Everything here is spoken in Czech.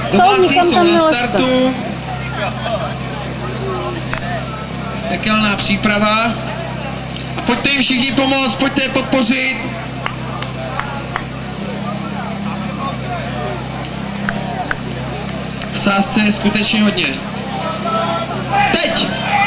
Domácí jsou na startu. Pekelná příprava. A pojďte jim všichni pomoct, pojďte je podpořit. V sázce je skutečně hodně. Teď!